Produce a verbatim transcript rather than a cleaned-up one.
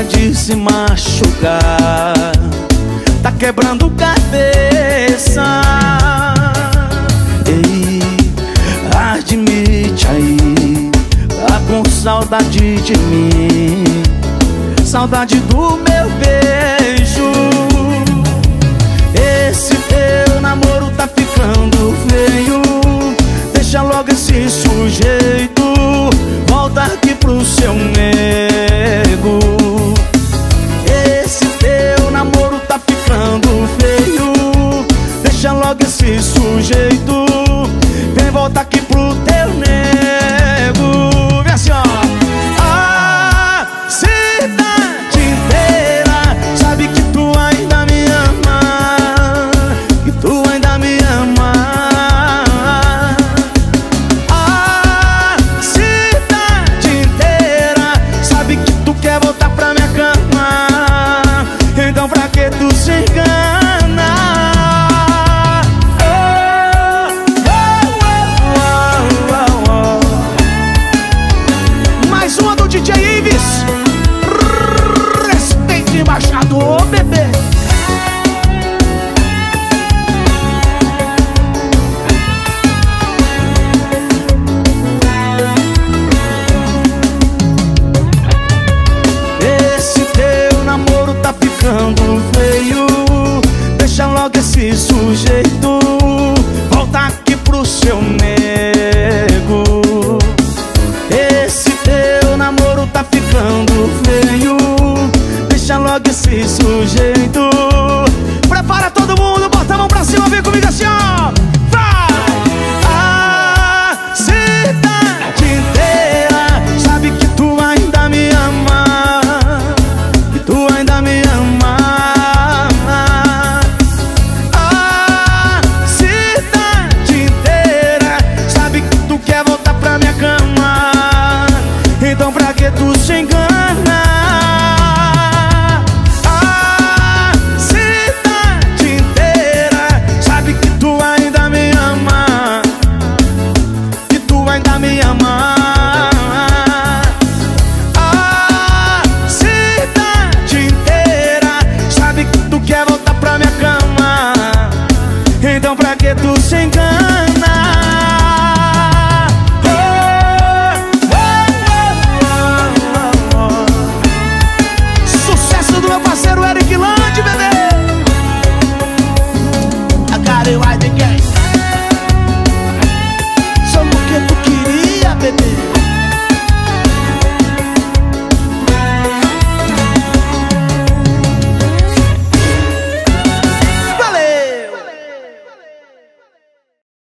para de se machucar, tá quebrando cabeça. Ei, admite aí, tá com saudade de mim, saudade do meu beijo. Esse teu namoro tá ficando feio, deixa logo esse sujeito, volta aqui pro seu nego. Esse teu namoro tá ficando feio, deixa logo esse sujeito, vem volta aqui pro teu nego. Vem assim, ó. A cidade inteira sabe que tu ainda me ama, que tu ainda me ama. A cidade inteira sabe que tu quer voltar pra minha cama, então pra que tu se engana? Mais uma do D J Ives. Respeite embaixador, bebê. Esse teu namoro tá ficando